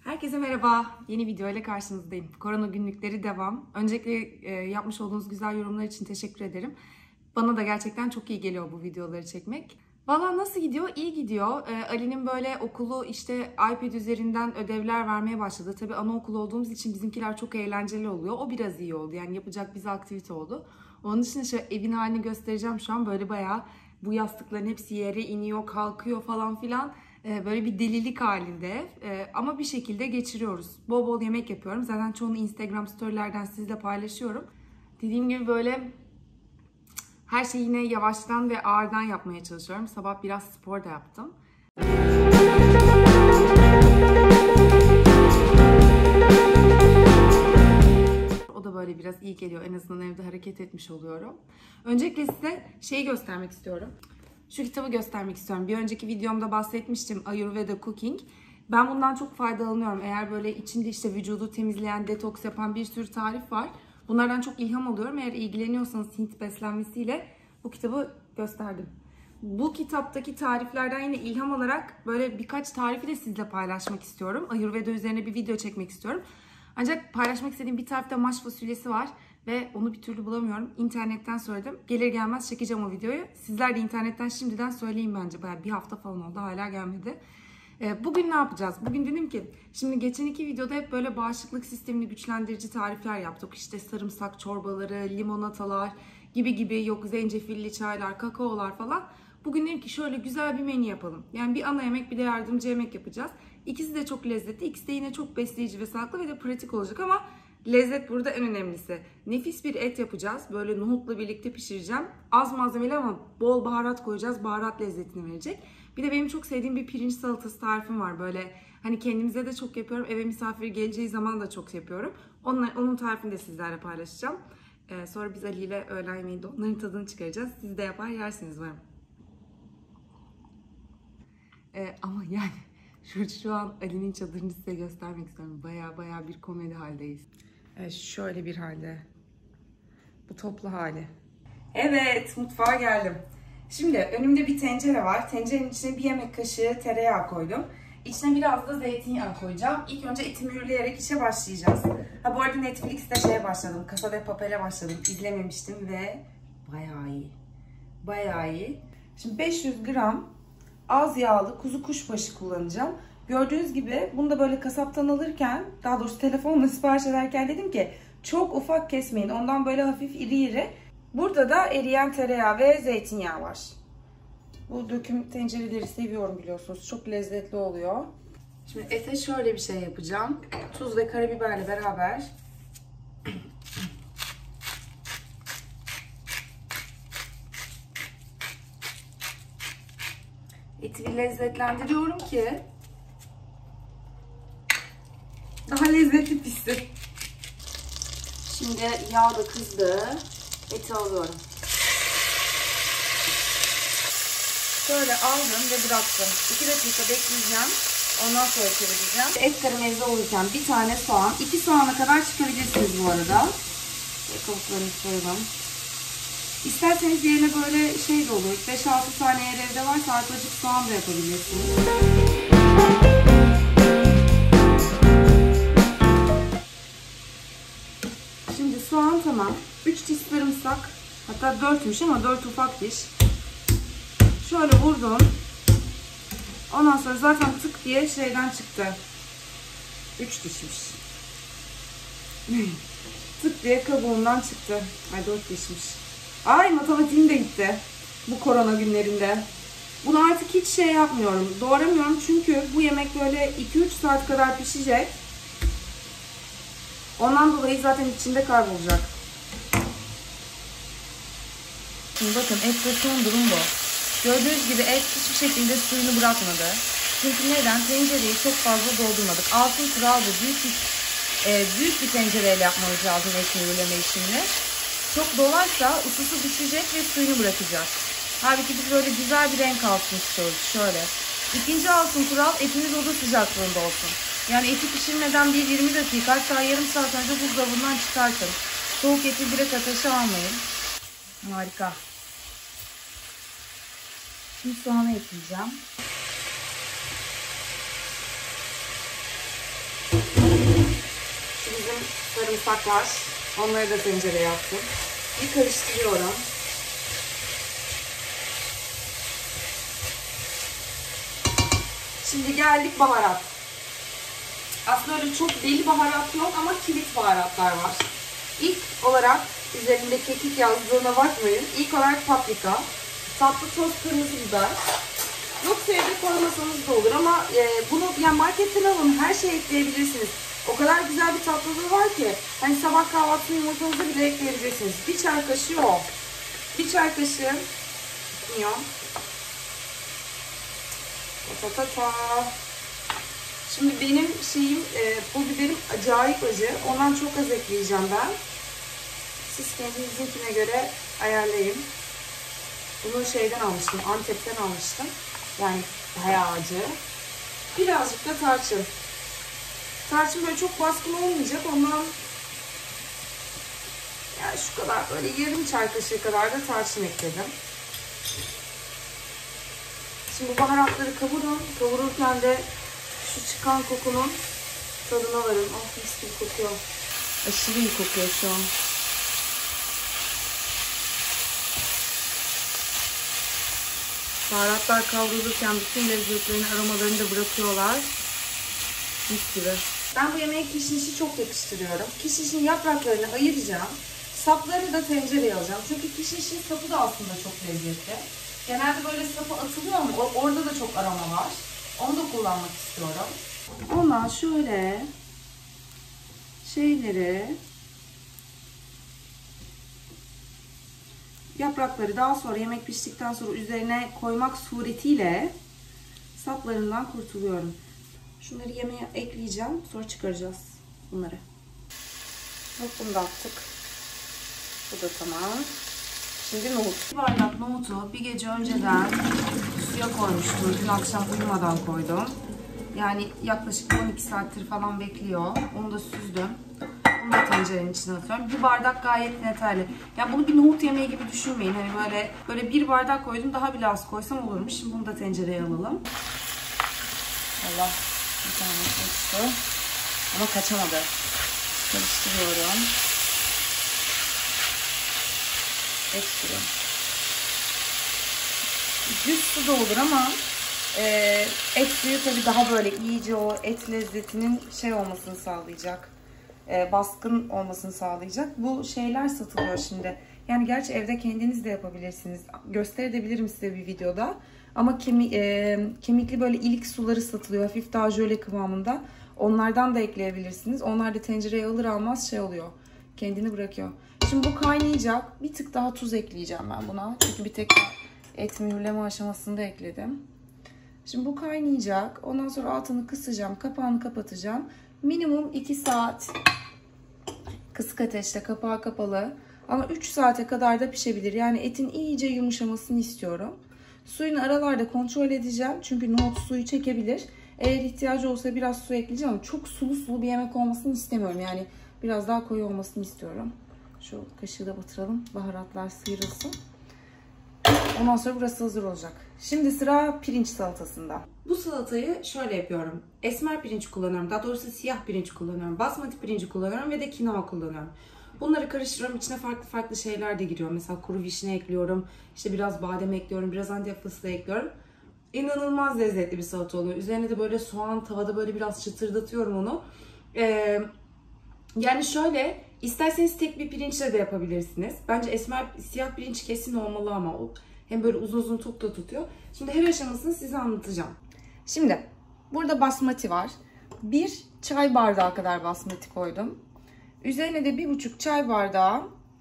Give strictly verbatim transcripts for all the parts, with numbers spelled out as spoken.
Herkese merhaba. Yeni video ile karşınızdayım. Korona günlükleri devam. Öncelikle e, yapmış olduğunuz güzel yorumlar için teşekkür ederim. Bana da gerçekten çok iyi geliyor bu videoları çekmek. Valla nasıl gidiyor? İyi gidiyor. E, Ali'nin böyle okulu işte iPad üzerinden ödevler vermeye başladı. Tabii anaokulu olduğumuz için bizimkiler çok eğlenceli oluyor. O biraz iyi oldu. Yani yapacak bize aktivite oldu. Onun dışında şöyle evin halini göstereceğim şu an. Böyle bayağı bu yastıkların hepsi yere iniyor, kalkıyor falan filan. Böyle bir delilik halinde ama bir şekilde geçiriyoruz. Bol bol yemek yapıyorum. Zaten çoğunu Instagram storylerden sizle paylaşıyorum. Dediğim gibi böyle her şeyi yine yavaştan ve ağırdan yapmaya çalışıyorum. Sabah biraz spor da yaptım. O da böyle biraz iyi geliyor. En azından evde hareket etmiş oluyorum. Öncelikle size şeyi göstermek istiyorum. Şu kitabı göstermek istiyorum. Bir önceki videomda bahsetmiştim, Ayurveda Cooking. Ben bundan çok faydalanıyorum. Eğer böyle içinde işte vücudu temizleyen, detoks yapan bir sürü tarif var. Bunlardan çok ilham alıyorum. Eğer ilgileniyorsanız Hint beslenmesiyle bu kitabı gösterdim. Bu kitaptaki tariflerden yine ilham alarak böyle birkaç tarifi de sizle paylaşmak istiyorum. Ayurveda üzerine bir video çekmek istiyorum. Ancak paylaşmak istediğim bir tarifte maş fasulyesi var. Ve onu bir türlü bulamıyorum. İnternetten söyledim. Gelir gelmez çekeceğim o videoyu. Sizler de internetten şimdiden söyleyin bence. Bayağı bir hafta falan oldu. Hala gelmedi. Bugün ne yapacağız? Bugün dedim ki, şimdi geçen iki videoda hep böyle bağışıklık sistemini güçlendirici tarifler yaptık. İşte sarımsak çorbaları, limonatalar gibi gibi, yok zencefilli çaylar, kakaolar falan. Bugün dedim ki şöyle güzel bir menü yapalım. Yani bir ana yemek, bir de yardımcı yemek yapacağız. İkisi de çok lezzetli. İkisi de yine çok besleyici ve sağlıklı ve de pratik olacak ama lezzet burada en önemlisi. Nefis bir et yapacağız. Böyle nohutla birlikte pişireceğim. Az malzemeli ama bol baharat koyacağız. Baharat lezzetini verecek. Bir de benim çok sevdiğim bir pirinç salatası tarifim var. Böyle hani kendimize de çok yapıyorum. Eve misafir geleceği zaman da çok yapıyorum. Onun, onun tarifini de sizlerle paylaşacağım. Ee, sonra biz Ali ile öğlen yemeğinde onların tadını çıkaracağız. Siz de yapar yersiniz umarım. Ee, ama yani şu, şu an Ali'nin çadırını size göstermek istiyorum. Baya baya bir komedi haldeyiz. Evet, şöyle bir halde. Bu toplu hali. Evet, mutfağa geldim. Şimdi önümde bir tencere var. Tencerenin içine bir yemek kaşığı tereyağı koydum. İçine biraz da zeytinyağı koyacağım. İlk önce eti mühürleyerek işe başlayacağız. Ha bu arada Netflix'te şeye başladım. Casa de Papel'e başladım. İzlememiştim ve bayağı iyi. Bayağı iyi. Şimdi beş yüz gram az yağlı kuzu kuşbaşı kullanacağım. Gördüğünüz gibi bunu da böyle kasaptan alırken, daha doğrusu telefonla sipariş ederken dedim ki çok ufak kesmeyin. Ondan böyle hafif iri iri. Burada da eriyen tereyağı ve zeytinyağı var. Bu döküm tencereleri seviyorum biliyorsunuz. Çok lezzetli oluyor. Şimdi ete şöyle bir şey yapacağım. Tuz ve karabiberle beraber eti bir lezzetlendiriyorum ki daha lezzetli pişsin. Şimdi yağ da kızdı. Eti alıyorum. Şöyle aldım ve bıraktım. iki dakika bekleyeceğim. Ondan sonra çevireceğim. Et karamelize olurken bir tane soğan. iki soğana kadar çıkabilirsiniz bu arada. Ve kabuklarını soyalım. İsterseniz yerine böyle şey de olur. beş altı tane eğer evde varsa arpacık soğan da yapabilirsiniz. Şimdi soğan tamam. üç diş sarımsak, hatta dörtmüş ama dört ufak diş. Şöyle vurdum. Ondan sonra zaten tık diye şeyden çıktı. üç dişmiş. Tık diye kabuğundan çıktı. Ay dört dişmiş. Ay matematiğim de gitti. Bu korona günlerinde. Bunu artık hiç şey yapmıyorum. Doğramıyorum çünkü bu yemek böyle iki üç saat kadar pişecek. Ondan dolayı zaten içinde kaybolacak. Şimdi bakın ette son durum bu. Gördüğünüz gibi et hiçbir şekilde suyunu bırakmadı. Çünkü neden? Tencereyi çok fazla doldurmadık. Altın kural bu. Büyük bir, e, büyük bir tencereyle yapmamız lazım et mühürleme işini. Çok dolarsa ısısı düşecek ve suyunu bırakacak. Halbuki biz böyle güzel bir renk alsın istiyoruz. Şöyle. İkinci altın kural, etiniz oda sıcaklığında olsun. Yani eti pişirmeden bir yirmi dakika, hatta yarım saat önce buzdolabından çıkartın. Soğuk eti direkt ateşe almayın. Harika. Şimdi soğanı ekleyeceğim. sarımsaklar. Onları da tencereye attım. Bir karıştırıyorum. Şimdi geldik baharat. Aslında öyle çok deli baharat yok ama kilit baharatlar var. İlk olarak üzerinde kekik yazdığına bakmayın. İlk olarak paprika, tatlı toz kırmızı biber. Yoksa evde koymasanız da olur ama e, bunu yani marketten alın, her şeyi ekleyebilirsiniz. O kadar güzel bir tatlılığı var ki hani sabah kahvaltı yumurtanızı bile ekleyebilirsiniz. Bir çay kaşığı o. Bir çay kaşığı kimyon. Ta ta ta. Şimdi benim şeyim, e, pul biberim acayip acı. Ondan çok az ekleyeceğim ben. Siz kendinizinkine göre ayarlayın. Bunu şeyden almıştım, Antep'ten almıştım. Yani bayağı acı. Birazcık da tarçın. Tarçın böyle çok baskın olmayacak. Ondan yani şu kadar, böyle yarım çay kaşığı kadar da tarçın ekledim. Şimdi bu baharatları kavurun. Kavururken de şu çıkan kokunun tadına varın. Ah, mis gibi kokuyor. Aşırı iyi kokuyor şu an. Baharatlar kavrulurken bütün lezzetlerini, aromalarını da bırakıyorlar. Mis gibi. Ben bu yemeğe kişnişi çok yakıştırıyorum. Kişnişin yapraklarını ayıracağım. Saplarını da tencereye alacağım. Çünkü kişnişin sapı da aslında çok lezzetli. Genelde böyle sapı atılıyor ama orada da çok aroma var. Onu da kullanmak istiyorum. Ondan şöyle şeyleri, yaprakları daha sonra yemek piştikten sonra üzerine koymak suretiyle saplarından kurtuluyorum. Şunları yemeğe ekleyeceğim. Sonra çıkaracağız bunları. Bak, bunu da attık. Bu da tamam. Şimdi nohut. Bir bardak nohutu bir gece önceden suya koymuştum. Dün akşam uyumadan koydum. Yani yaklaşık on iki saattir falan bekliyor. Onu da süzdüm. Bunu da tencerenin içine atıyorum. Bir bardak gayet yeterli. Yani bunu bir nohut yemeği gibi düşünmeyin. Hani böyle böyle bir bardak koydum, daha bile az koysam olurmuş. Şimdi bunu da tencereye alalım. Allah, bir tane kaçtı. Ama kaçamadı. Karıştırıyorum. Ekstra. Düz su da olur ama e, et suyu tabii daha böyle iyice o et lezzetinin şey olmasını sağlayacak. E, baskın olmasını sağlayacak. Bu şeyler satılıyor şimdi. Yani gerçi evde kendiniz de yapabilirsiniz. Gösterebilirim size bir videoda. Ama kemi, e, kemikli böyle ilik suları satılıyor. Hafif daha jöle kıvamında. Onlardan da ekleyebilirsiniz. Onlar da tencereye alır almaz şey oluyor. Kendini bırakıyor. Şimdi bu kaynayacak. Bir tık daha tuz ekleyeceğim ben buna. Çünkü bir tek et mühürleme aşamasında ekledim. Şimdi bu kaynayacak. Ondan sonra altını kısacağım. Kapağını kapatacağım. Minimum iki saat kısık ateşte, kapağı kapalı. Ama üç saate kadar da pişebilir. Yani etin iyice yumuşamasını istiyorum. Suyunu aralarda kontrol edeceğim. Çünkü nohut suyu çekebilir. Eğer ihtiyacı olsa biraz su ekleyeceğim ama çok sulu sulu bir yemek olmasını istemiyorum. Yani biraz daha koyu olmasını istiyorum. Şu kaşığı da batıralım. Baharatlar sıyrılsın. Ondan sonra burası hazır olacak. Şimdi sıra pirinç salatasında. Bu salatayı şöyle yapıyorum. Esmer pirinç kullanıyorum. Daha doğrusu siyah pirinç kullanıyorum. Basmati pirinci kullanıyorum ve de kinoa kullanıyorum. Bunları karıştırıyorum. İçine farklı farklı şeyler de giriyor. Mesela kuru vişne ekliyorum. İşte biraz badem ekliyorum. Biraz antep fıstığı ekliyorum. İnanılmaz lezzetli bir salata oluyor. Üzerine de böyle soğan tavada böyle biraz çıtırdatıyorum onu. Ee, yani şöyle, isterseniz tek bir pirinçle de yapabilirsiniz. Bence esmer siyah pirinç kesin olmalı ama o hem böyle uzun uzun tok da tutuyor. Şimdi her aşamasını size anlatacağım. Şimdi burada basmati var. Bir çay bardağı kadar basmati koydum. Üzerine de bir buçuk çay bardağı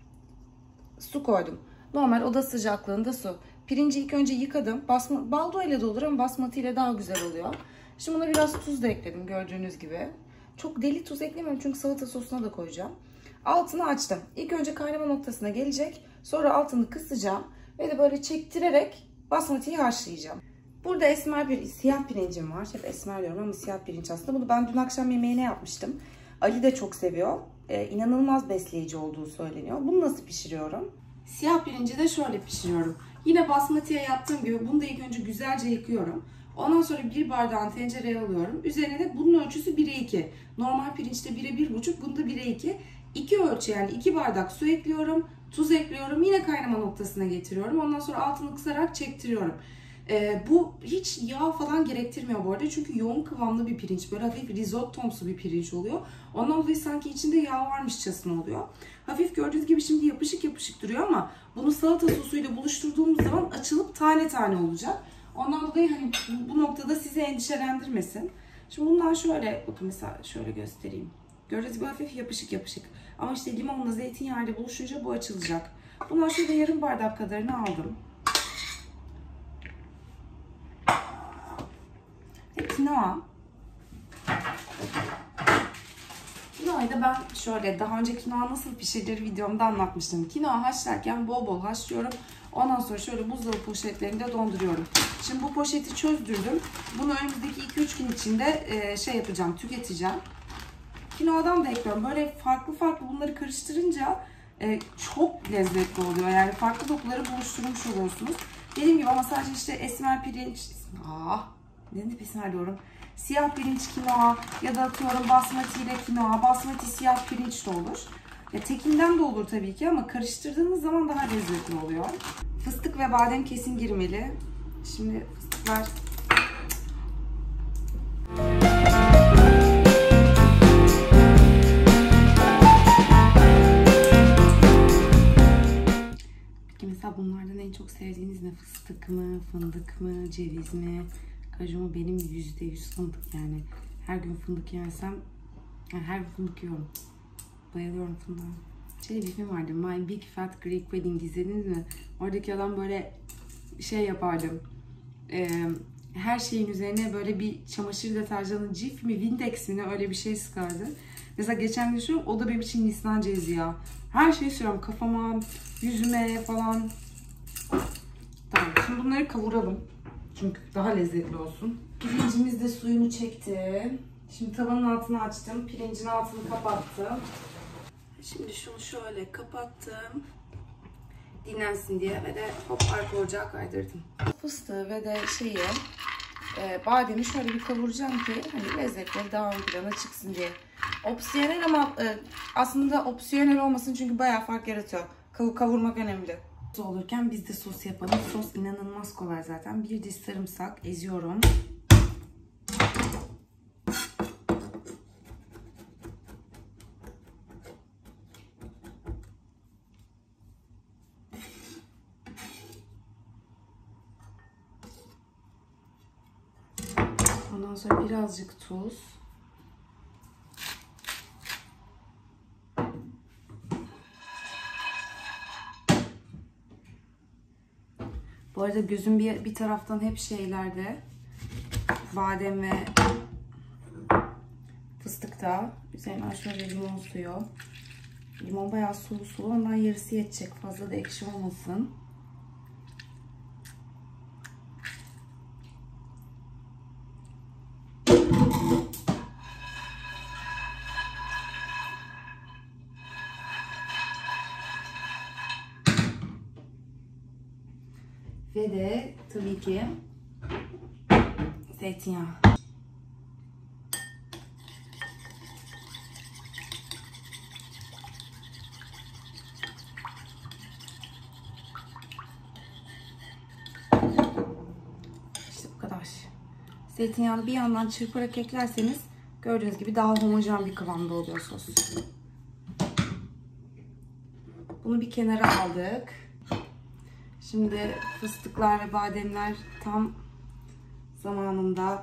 su koydum. Normal oda sıcaklığında su. Pirinci ilk önce yıkadım. Basma, baldo ile de olur ama basmati ile daha güzel oluyor. Şimdi buna biraz tuz da ekledim gördüğünüz gibi. Çok deli tuz eklemiyorum çünkü salata sosuna da koyacağım. Altını açtım. İlk önce kaynama noktasına gelecek. Sonra altını kısacağım. Ve de böyle çektirerek basmatiyi haşlayacağım. Burada esmer bir siyah pirincim var. Hep esmer diyorum ama siyah pirinç aslında. Bunu ben dün akşam yemeğine yapmıştım. Ali de çok seviyor. Ee, inanılmaz besleyici olduğu söyleniyor. Bunu nasıl pişiriyorum? Siyah pirinci de şöyle pişiriyorum. Yine basmatiye yaptığım gibi bunu da ilk önce güzelce yıkıyorum. Ondan sonra bir bardağın tencereye alıyorum. Üzerine de bunun ölçüsü bire iki. Normal pirinçte bire bir buçuk, bunda bire iki. iki ölçü yani iki bardak su ekliyorum. Tuz ekliyorum. Yine kaynama noktasına getiriyorum. Ondan sonra altını kısarak çektiriyorum. Ee, bu hiç yağ falan gerektirmiyor bu arada. Çünkü yoğun kıvamlı bir pirinç. Böyle hafif risottomsu bir pirinç oluyor. Ondan dolayı sanki içinde yağ varmışçasına oluyor. Hafif gördüğünüz gibi şimdi yapışık yapışık duruyor ama bunu salata sosuyla buluşturduğumuz zaman açılıp tane tane olacak. Ondan dolayı hani bu noktada sizi endişelendirmesin. Şimdi bundan şöyle, bakın mesela şöyle göstereyim. Gördüğünüz gibi hafif yapışık yapışık. Ama işte limonla zeytinyağıyla buluşunca bu açılacak. Bundan şöyle yarım bardak kadarını aldım. Ve kinoa. Kinoayı da ben şöyle daha önce kinoa nasıl pişirilir videomda anlatmıştım. Kinoa haşlarken bol bol haşlıyorum. Ondan sonra şöyle buzdolabı poşetlerinde donduruyorum. Şimdi bu poşeti çözdürdüm. Bunu önümüzdeki iki üç gün içinde şey yapacağım, tüketeceğim. Kinoadan da ekliyorum. Böyle farklı farklı bunları karıştırınca çok lezzetli oluyor. Yani farklı dokuları buluşturmuş oluyorsunuz. Dediğim gibi ama sadece işte esmer pirinç, ah, ne esmer diyorum. Siyah pirinç kinoa ya da atıyorum basmati ile kinoa, basmati siyah pirinç de olur. Ya tekinden de olur tabii ki ama karıştırdığınız zaman daha lezzetli oluyor. Fıstık ve badem kesin girmeli. Şimdi fıstıklar... Peki mesela bunlardan en çok sevdiğiniz ne? Fıstık mı, fındık mı, ceviz mi? Kaju mu? Benim yüzde yüz fındık yani. Her gün fındık yersem, yani her gün fındık yiyorum. Bayılıyorum fındığa. Şey bir film vardı, My Big Fat Greek Wedding, izlediniz mi? Oradaki adam böyle şey yapardı. Ee, her şeyin üzerine böyle bir çamaşır deterjanı, Cif mi, Windex mi ne öyle bir şey sıkardı. Mesela geçen gün düşünüyorum, o da benim için Nisan cevizi ya. Her şeyi sürüyorum kafama, yüzüme falan. Tamam, şimdi bunları kavuralım. Çünkü daha lezzetli olsun. Pirincimiz de suyunu çekti. Şimdi tavanın altını açtım. Pirincin altını kapattım. Şimdi şunu şöyle kapattım. Dinlensin diye ve de hop arka ocağa kaydırdım. Fıstığı ve de şeyi, e, bademi şöyle bir kavuracağım ki hani lezzetleri daha ön plana çıksın diye. Opsiyonel ama e, aslında opsiyonel olmasın çünkü bayağı fark yaratıyor. Kavurmak önemli. Olurken biz de sos yapalım. Sos inanılmaz kolay zaten. Bir diş sarımsak eziyorum. Ondan sonra birazcık tuz. Bu arada gözüm bir, bir taraftan hep şeylerde, badem ve fıstıkta. Üzerine şöyle limon suyu. Limon bayağı sulu sulu, ondan yarısı yetecek. Fazla da ekşi olmasın. Ve de tabii ki zeytinyağı. İşte bu kadar. Zeytinyağını bir yandan çırparak eklerseniz gördüğünüz gibi daha homojen bir kıvamda oluyor sos. Bunu bir kenara aldık. Şimdi fıstıklar ve bademler tam zamanında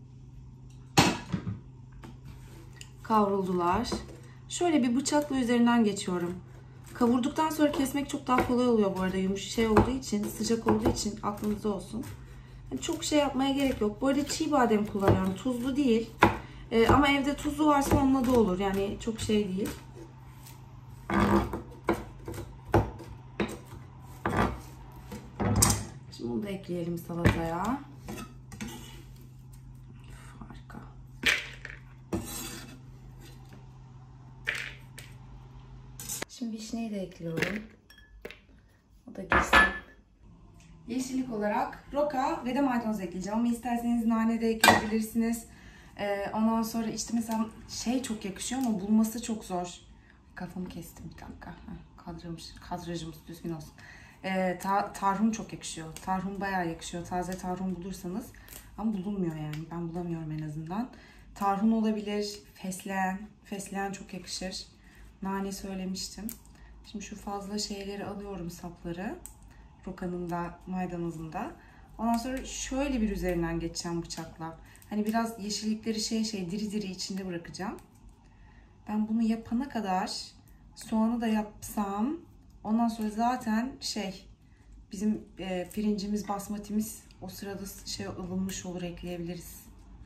kavruldular. Şöyle bir bıçakla üzerinden geçiyorum. Kavurduktan sonra kesmek çok daha kolay oluyor bu arada. Yumuşak şey olduğu için, sıcak olduğu için aklınızda olsun. Yani çok şey yapmaya gerek yok. Bu arada çiğ badem kullanıyorum. Tuzlu değil. Ee, ama evde tuzlu varsa onunla da olur. Yani çok şey değil. Şimdi bunu da ekleyelim salataya. Harika. Şimdi vişneyi de ekliyorum. O da girsin. Yeşillik olarak roka ve de maydanoz ekleyeceğim. Ama isterseniz nane de ekleyebilirsiniz. Ee, ondan sonra işte mesela şey çok yakışıyor ama bulması çok zor. Kafamı kestim bir dakika. Heh, kadramış, kadrajımız düzgün olsun. Ee, ta, tarhun çok yakışıyor. Tarhun bayağı yakışıyor. Taze tarhun bulursanız. Ama bulunmuyor yani. Ben bulamıyorum en azından. Tarhun olabilir. Fesleğen. Fesleğen çok yakışır. Nane söylemiştim. Şimdi şu fazla şeyleri alıyorum, sapları. Rokanın da maydanozun da. Ondan sonra şöyle bir üzerinden geçeceğim bıçakla. Hani biraz yeşillikleri şey şey diri diri içinde bırakacağım. Ben bunu yapana kadar soğanı da yapsam, ondan sonra zaten şey bizim e, pirincimiz, basmatimiz o sırada şey ılınmış olur, ekleyebiliriz.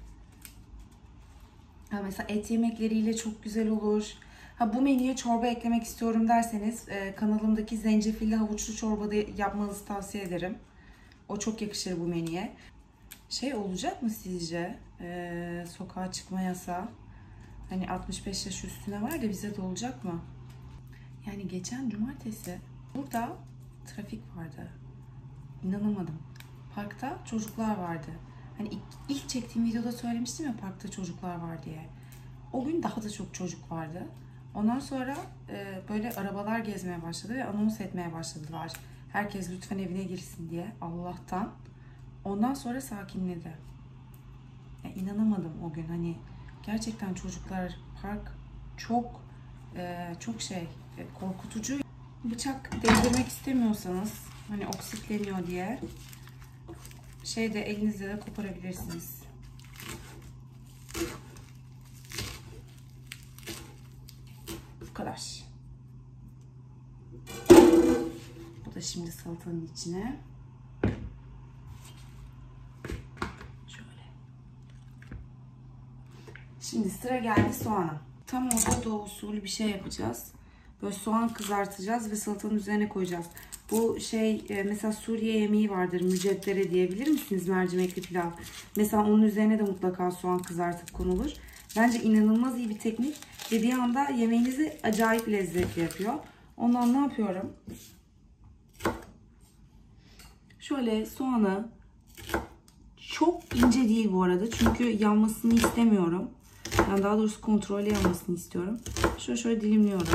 Ha, mesela et yemekleriyle çok güzel olur. Ha, bu menüye çorba eklemek istiyorum derseniz e, kanalımdaki zencefilli havuçlu çorba da yapmanızı tavsiye ederim. O çok yakışır bu menüye. Şey olacak mı sizce? E, sokağa çıkma yasağı. Hani altmış beş yaş üstüne var da bize de olacak mı? Yani geçen cumartesi burada trafik vardı. İnanamadım. Parkta çocuklar vardı. Hani ilk, ilk çektiğim videoda söylemiştim ya, parkta çocuklar var diye. O gün daha da çok çocuk vardı. Ondan sonra e, böyle arabalar gezmeye başladı ve anons etmeye başladılar. Herkes lütfen evine girsin diye, Allah'tan. Ondan sonra sakinledi. Yani inanamadım o gün. Hani gerçekten çocuklar, park çok e, çok şey e, korkutucu. Bıçak değdirmek istemiyorsanız, hani oksitleniyor diye, şeyde elinizle de koparabilirsiniz. Bu kadar. Bu da şimdi salatanın içine. Şöyle. Şimdi sıra geldi soğana. Tam Orta Doğu usulü bir şey yapacağız. Böyle soğan kızartacağız ve salatanın üzerine koyacağız. Bu şey mesela Suriye yemeği vardır, müceddere diyebilir misiniz, mercimekli pilav. Mesela onun üzerine de mutlaka soğan kızartıp konulur. Bence inanılmaz iyi bir teknik ve bir anda yemeğinizi acayip lezzetli yapıyor. Ondan ne yapıyorum? Şöyle soğanı, çok ince değil bu arada çünkü yanmasını istemiyorum. Yani daha doğrusu kontrollü yanmasını istiyorum. Şöyle şöyle dilimliyorum.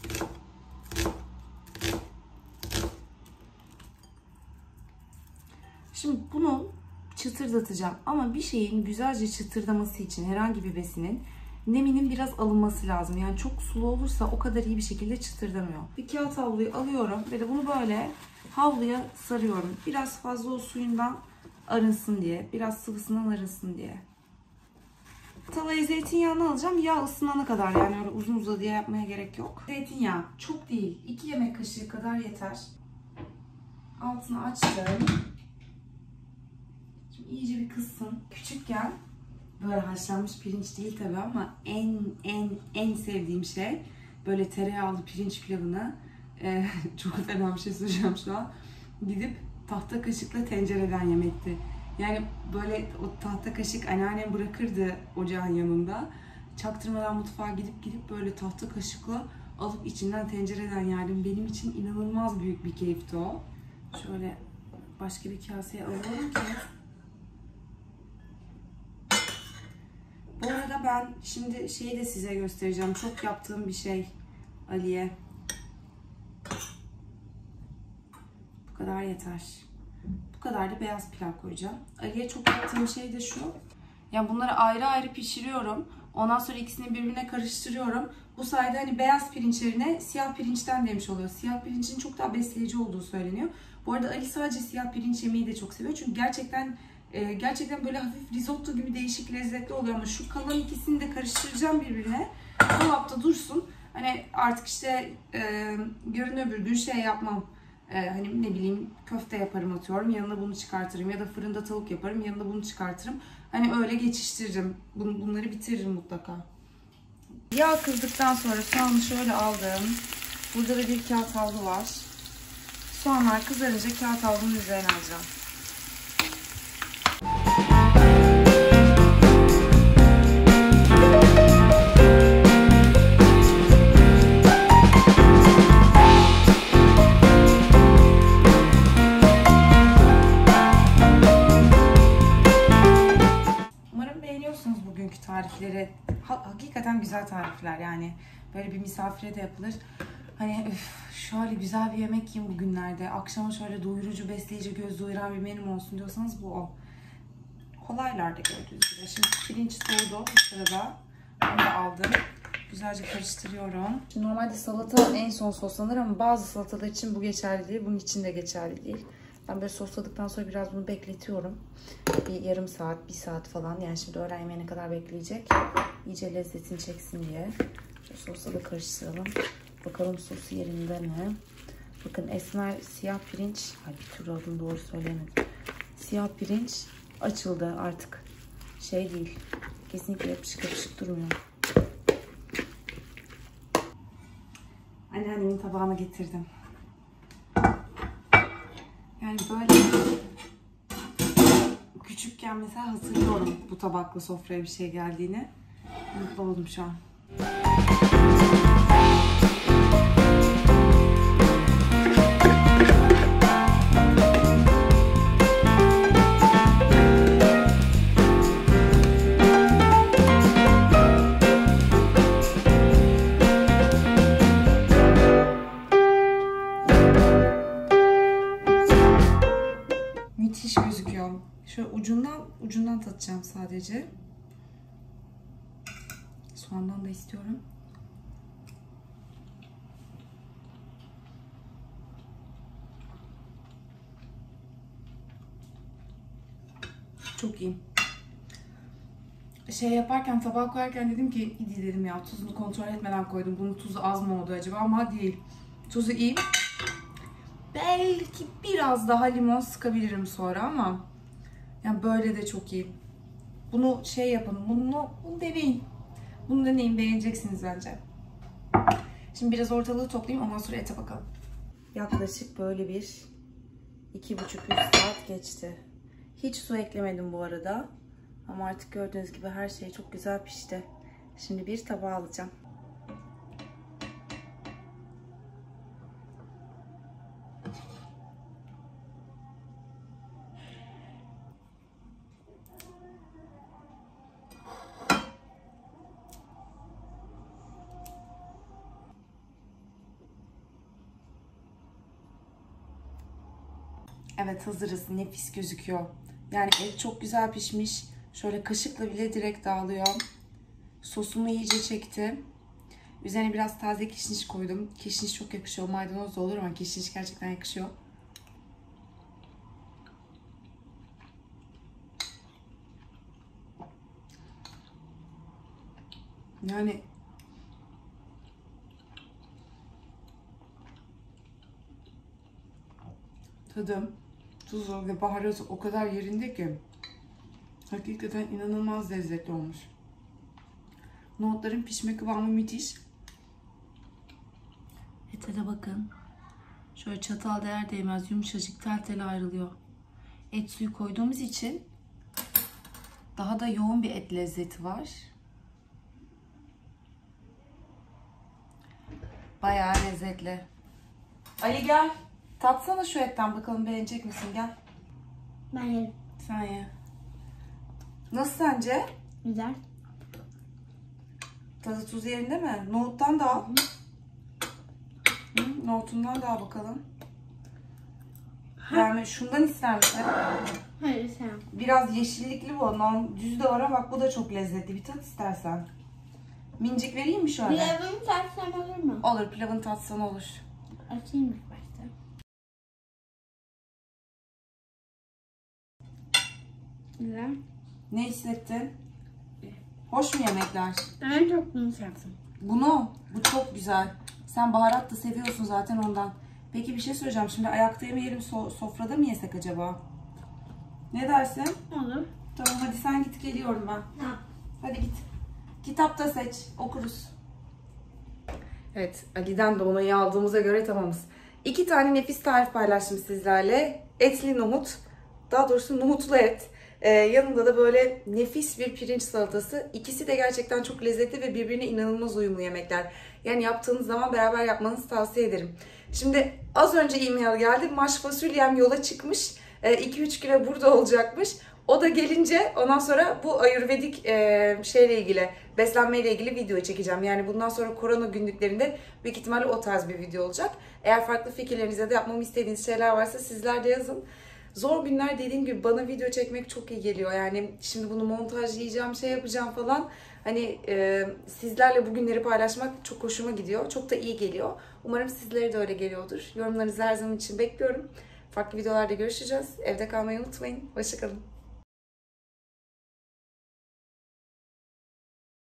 Şimdi bunu çıtırdatacağım ama bir şeyin güzelce çıtırdaması için herhangi bir besinin neminin biraz alınması lazım. Yani çok sulu olursa o kadar iyi bir şekilde çıtırdamıyor. Bir kağıt havluyu alıyorum ve de bunu böyle havluya sarıyorum. Biraz fazla o suyundan arınsın diye, biraz sıvısından arınsın diye. Tavaya zeytinyağını alacağım. Yağ ısınana kadar, yani öyle uzun uzadıya yapmaya gerek yok. Zeytinyağı çok değil, iki yemek kaşığı kadar yeter. Altını açtım. Şimdi iyice bir kızsın. Küçükken böyle haşlanmış pirinç değil tabii ama en en en sevdiğim şey böyle tereyağlı pirinç pilavını e, çok fena bir şey söyleyeceğim şu an. Gidip tahta kaşıkla tencereden yemekti. Yani böyle o tahta kaşık anneannem bırakırdı ocağın yanında. Çaktırmadan mutfağa gidip gidip böyle tahta kaşıkla alıp içinden tencereden yerdim. Benim için inanılmaz büyük bir keyifti o. Şöyle başka bir kaseye alalım ki. Bu arada ben şimdi şeyi de size göstereceğim. Çok yaptığım bir şey Ali'ye. Bu kadar yeter. Bu kadar da beyaz pilav koyacağım. Ali'ye çok yaptığım şey de şu. Yani bunları ayrı ayrı pişiriyorum. Ondan sonra ikisini birbirine karıştırıyorum. Bu sayede hani beyaz pirinç yerine siyah pirinçten demiş oluyor. Siyah pirincin çok daha besleyici olduğu söyleniyor. Bu arada Ali sadece siyah pirinç yemeği de çok seviyor. Çünkü gerçekten e, gerçekten böyle hafif risotto gibi değişik lezzetli oluyor. Ama şu kalan ikisini de karıştıracağım birbirine. Dolapta dursun. Hani artık işte e, yarın öbür gün şey yapmam. Ee, hani ne bileyim köfte yaparım atıyorum, yanına bunu çıkartırım ya da fırında tavuk yaparım, yanına bunu çıkartırım. Hani öyle geçiştiririm. Bun, bunları bitiririm mutlaka. Yağ kızdıktan sonra soğanı şöyle aldım. Burada da bir kağıt havlu var. Soğanlar kızarınca kağıt havlunun üzerine alacağım. tarifleri ha, hakikaten güzel tarifler yani. Böyle bir misafire de yapılır. Hani öf, şöyle güzel bir yemek yiyeyim bugünlerde. Akşama şöyle doyurucu, besleyici, göz doyuran bir menüm olsun diyorsanız bu o. Kolaylar da gördüğünüz gibi. Şimdi pirinç soğudu bu sırada. Onu da aldım. Güzelce karıştırıyorum. Şimdi normalde salata en son soslanır ama bazı salatalar için bu geçerli değil. Bunun için de geçerli değil. Ben böyle sosladıktan sonra biraz bunu bekletiyorum. Bir yarım saat, bir saat falan. Yani şimdi öğlen yemeğine kadar bekleyecek. İyice lezzetini çeksin diye. Şöyle sosla da karıştıralım. Bakalım sosu yerinde mi? Bakın esmer siyah pirinç. Ay bir türlü adını doğru söylemedim. Siyah pirinç açıldı artık. Şey değil. Kesinlikle yapışık yapışık durmuyor. Anneannemin tabağına getirdim. Yani böyle küçükken mesela hatırlıyorum bu tabakla sofraya bir şey geldiğini. Mutlu oldum şu an. Müthiş gözüküyor. Şöyle ucundan ucundan tatacağım sadece. Soğandan da istiyorum. Çok iyi. Şey yaparken, tabağa koyarken dedim ki iyi dedim ya, tuzunu kontrol etmeden koydum. Bunun tuzu az mı oldu acaba, ama değil. Tuzu iyi. Belki biraz daha limon sıkabilirim sonra ama yani böyle de çok iyi. Bunu şey yapın, bunu, bunu deneyin. Bunu deneyin, beğeneceksiniz bence. Şimdi biraz ortalığı toplayayım, ondan sonra ete bakalım. Yaklaşık böyle bir iki buçuk üç saat geçti. Hiç su eklemedim bu arada. Ama artık gördüğünüz gibi her şey çok güzel pişti. Şimdi bir tabağa alacağım. Evet, hazırız. Nefis gözüküyor. Yani et çok güzel pişmiş. Şöyle kaşıkla bile direkt dağılıyor. Sosumu iyice çekti. Üzerine biraz taze kişniş koydum. Kişniş çok yakışıyor. Maydanoz da olur ama kişniş gerçekten yakışıyor. Yani tadım, tuzu ve baharatı o kadar yerinde ki hakikaten inanılmaz lezzetli olmuş. Nohutların pişme kıvamı müthiş. Ete de bakın. Şöyle çatal değer değmez yumuşacık tel tel ayrılıyor. Et suyu koyduğumuz için daha da yoğun bir et lezzeti var. Bayağı lezzetli. Ali gel. Tatsana şu etten, bakalım beğenecek misin, gel. Ben yerim. Sen ye. Nasıl sence? Güzel. Tadı tuzu yerinde mi? Nohuttan da al. Hı, nohutundan da al bakalım. Yani şundan ister misin? Hayır sen. Biraz yeşillikli bu. Düz de var ama bak bu da çok lezzetli. Bir tat istersen. Mincik vereyim mi şöyle? Pilavını tatsam olur mu? Olur, pilavını tatsan olur. Açayım ilk başta. Güzel. Ne hissettin? Hoş mu yemekler? Ben çok bunu sevdim. Bunu, bu çok güzel. Sen baharat da seviyorsun zaten ondan. Peki bir şey söyleyeceğim. Şimdi ayakta yemeyelim, so sofrada mı yesek acaba? Ne dersin? Olur. Tamam, hadi sen git, geliyorum ben. Ha. Hadi git. Kitap da seç, okuruz. Evet, Ali'den de onayı aldığımıza göre tamamız. İki tane nefis tarif paylaştım sizlerle. Etli nohut, daha doğrusu nohutlu et. Ee, yanında da böyle nefis bir pirinç salatası. İkisi de gerçekten çok lezzetli ve birbirine inanılmaz uyumlu yemekler. Yani yaptığınız zaman beraber yapmanızı tavsiye ederim. Şimdi az önce e-mail geldi. Maş fasulyem yola çıkmış. iki üç güne burada olacakmış. O da gelince ondan sonra bu ayurvedik e, şeyle ilgili, beslenmeyle ilgili video çekeceğim. Yani bundan sonra korona günlüklerinde büyük ihtimalle o tarz bir video olacak. Eğer farklı fikirlerinizde de yapmamı istediğiniz şeyler varsa sizler de yazın. Zor günler, dediğim gibi bana video çekmek çok iyi geliyor. Yani şimdi bunu montajlayacağım, şey yapacağım falan. Hani e, sizlerle bu günleri paylaşmak çok hoşuma gidiyor. Çok da iyi geliyor. Umarım sizlere de öyle geliyordur. Yorumlarınızı her zaman için bekliyorum. Farklı videolarda görüşeceğiz. Evde kalmayı unutmayın. Hoşça kalın.